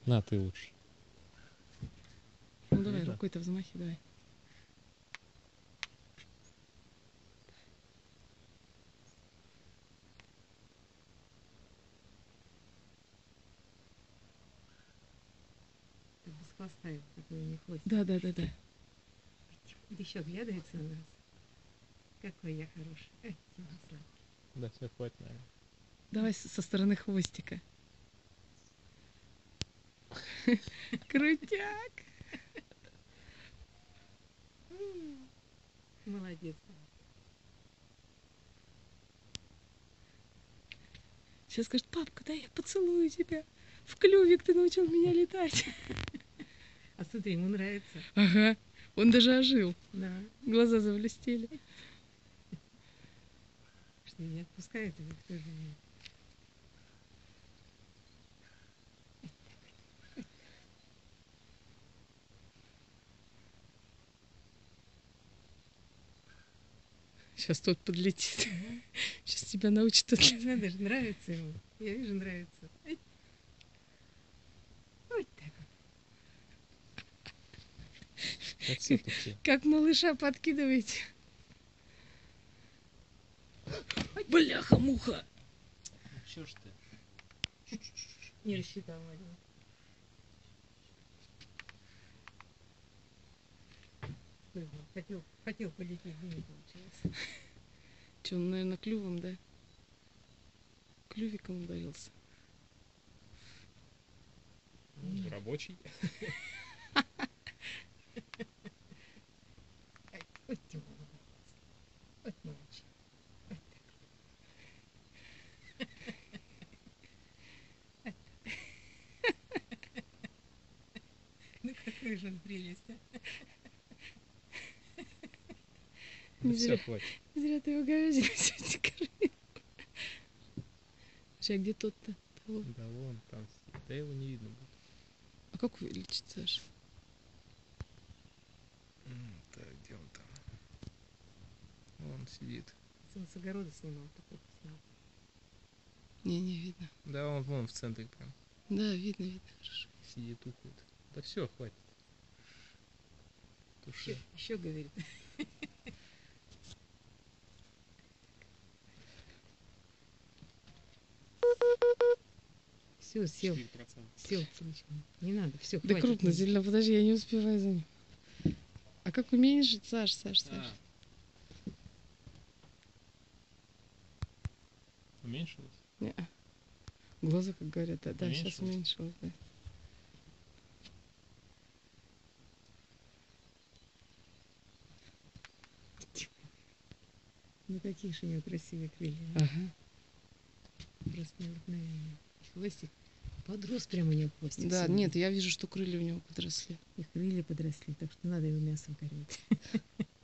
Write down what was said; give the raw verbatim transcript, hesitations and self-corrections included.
На, ты лучше. Ну давай, Ну да. рукой-то взмахи, давай. Ты без хвоста его, такой не хвостик. Да, да, да, да. Да еще оглядывается на нас. Какой я хороший. Ай, Тима сладкий. Да, все, хватит, наверное. Давай с- со стороны хвостика. Крутяк. М, Молодец. Сейчас скажет: папка, дай я поцелую тебя. В клювик ты научил меня летать. А смотри, ему нравится. Ага. Он даже ожил. Да. Глаза заблестели. Что не отпускает его тоже. Сейчас тот подлетит. Сейчас тебя научит отлетать. Надо же, нравится ему. Я вижу, нравится. Ай. Вот так вот. Это все таки. Как малыша подкидываете. Бляха-муха. Чё ж ты? Не рассчитал, Марина. Хотел, хотел полететь, но не получилось. Че, он, наверное, клювом, да? Клювиком ударился. Ну, рабочий. Ай, вот Тима молодец. Вот молодчик. Вот так. Вот так. Ну какой же он прелесть, а? Да Не все, зря. хватит. Зря ты его говядину сегодня кормил. Слушай, а где тот-то? Того? Да вон там. Да его не видно будет. А как увеличить, Саша? М, Так, где он там? Он сидит. Он с огорода снимал, такой снял. Не, не видно. Да, он вон в центре прям. Да, видно, видно, хорошо. Сидит, ухает. Да все, хватит. Туши. Еще, еще говорит. Все, сел. четыре процента. Сел, сыночка. Не надо, все, Да крупно, зелено, подожди, я не успеваю за ним. А как уменьшить, Саш, Саш, Саш? А. Уменьшилось? Не-а. Глаза, как говорят, да, да, сейчас Уменьшилось? уменьшилось, да. Ну какие же у него красивые крылья. а? Ага. Просто необыкновенные. Хвостик. Подрос прямо у него хвостик. Да, сегодня. нет, я вижу, что крылья у него подросли. И крылья подросли, так что надо его мясом кормить.